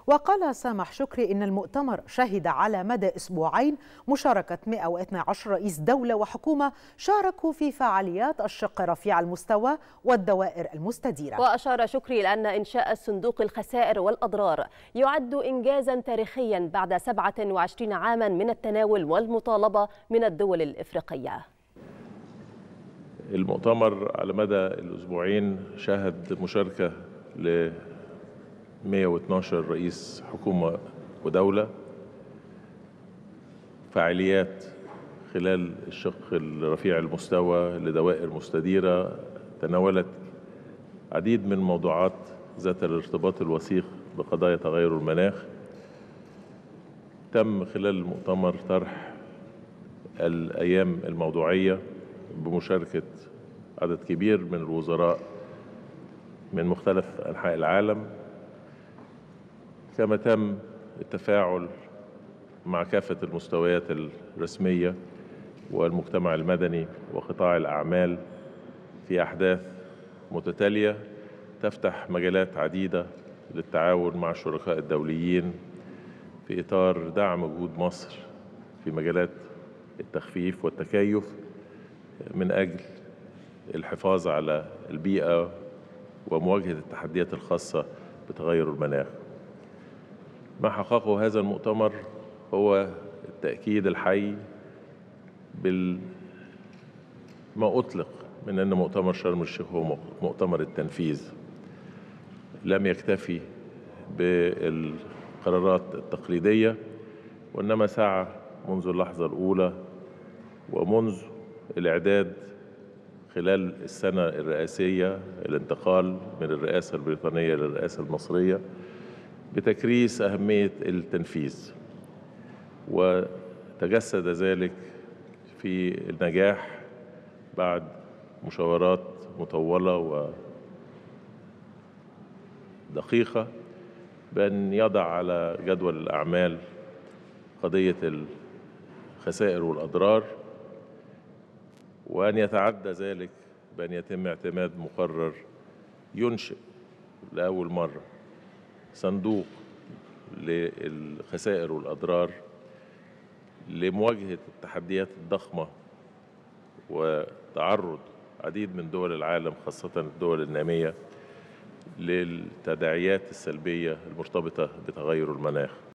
وقال سامح شكري إن المؤتمر شهد على مدى أسبوعين مشاركة 112 رئيس دولة وحكومة شاركوا في فعاليات الشق رفيع المستوى والدوائر المستديرة. وأشار شكري إلى أن إنشاء صندوق الخسائر والأضرار يعد إنجازا تاريخيا بعد 27 عاما من التناول والمطالبة من الدول الإفريقية. المؤتمر على مدى الأسبوعين شهد مشاركة ل 112 رئيس حكومة ودولة، فعاليات خلال الشق الرفيع المستوى لدوائر مستديرة تناولت عديد من الموضوعات ذات الارتباط الوثيق بقضايا تغير المناخ. تم خلال المؤتمر طرح الأيام الموضوعية بمشاركة عدد كبير من الوزراء من مختلف أنحاء العالم، كما تم التفاعل مع كافة المستويات الرسمية والمجتمع المدني وقطاع الأعمال في أحداث متتالية تفتح مجالات عديدة للتعاون مع الشركاء الدوليين في إطار دعم جهود مصر في مجالات التخفيف والتكيف من أجل الحفاظ على البيئة ومواجهة التحديات الخاصة بتغير المناخ. ما حققه هذا المؤتمر هو التأكيد الحي ما أطلق من أن مؤتمر شرم الشيخ هو مؤتمر التنفيذ. لم يكتفي بالقرارات التقليدية، وإنما سعى منذ اللحظة الأولى ومنذ الإعداد خلال السنة الرئاسية الانتقال من الرئاسة البريطانية للرئاسة المصرية بتكريس أهمية التنفيذ، وتجسد ذلك في النجاح بعد مشاورات مطولة ودقيقة بأن يضع على جدول الأعمال قضية الخسائر والأضرار، وأن يتعدى ذلك بأن يتم اعتماد مقرر ينشئ لأول مرة صندوق للخسائر والأضرار لمواجهة التحديات الضخمة وتعرض عديد من دول العالم خاصة الدول النامية للتداعيات السلبية المرتبطة بتغير المناخ.